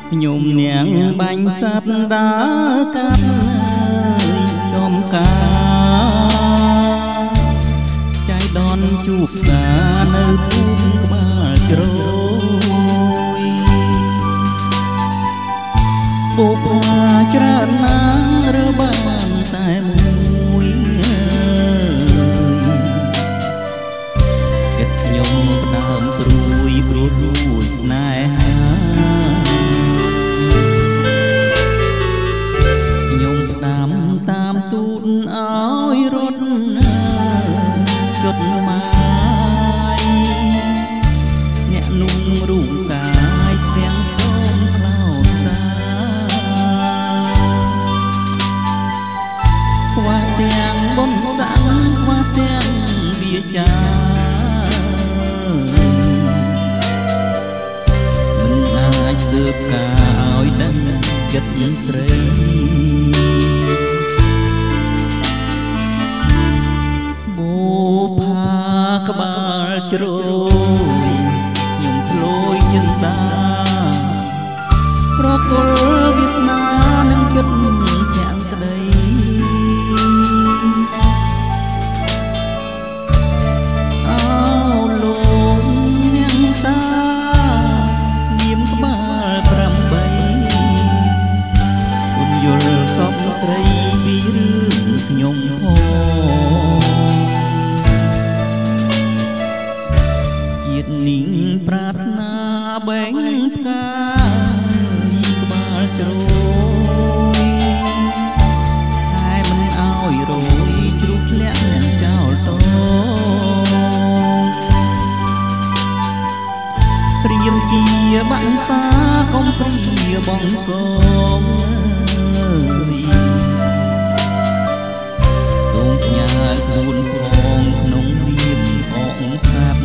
ញោមនាងបាញ់សត្វដើរកាត់ចំការចៃដនជួបតានៅភូមិក្បាលជ្រោយបូបាច្រើនណាស់រើបានតែមួយគិតខ្ញុំផ្ដើមព្រួយព្រោះរួចស្នេហាខ្ញុំផ្ដាំតាមទូតឲ្យរត់ចុតម៉ាយអ្នកนุ่งរូបកាយស្វាំងស្គមខ្លោចសាខ្វះទាំងបុណ្យស័ក្តិខ្វះទាំងវាចាមិនអាចស៊ើបការឲ្យដឹងចិត្តស្រីបូផាក្បាលជ្រោយខ្ញុំឃ្លោយចិន្តាប្រគល់វាសនានឹងគិតទាំងក្តីអោលោកនាងតានាមក្បាល8គុំយល់សពស្រីពីរឿងខ្ញុំជាតិនាងប្រាថ្នាបែងផ្កាក្បាលជ្រោយតែមិនឲ្យរយជ្រុះធ្លាក់ចោលតព្រាមជាបាក់សាកុំព្រាបងកងសូមផ្ញើខ្លួនផងក្នុងនាមអងសាប់